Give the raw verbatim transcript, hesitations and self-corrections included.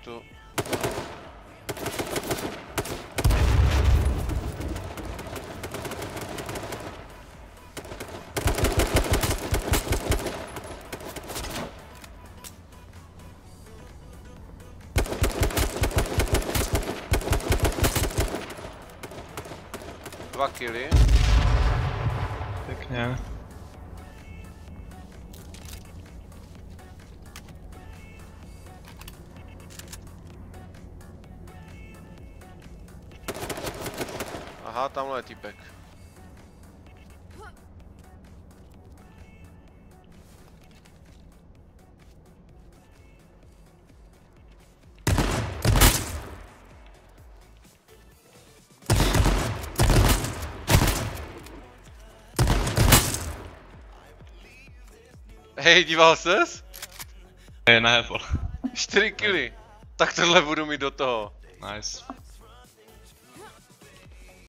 to... Dva killy. Pěkně. Aha, tamhle je týpek. Hej, díval ses? Je na Apple. čtyři killy. Tak tohle budu mít do toho. Nice.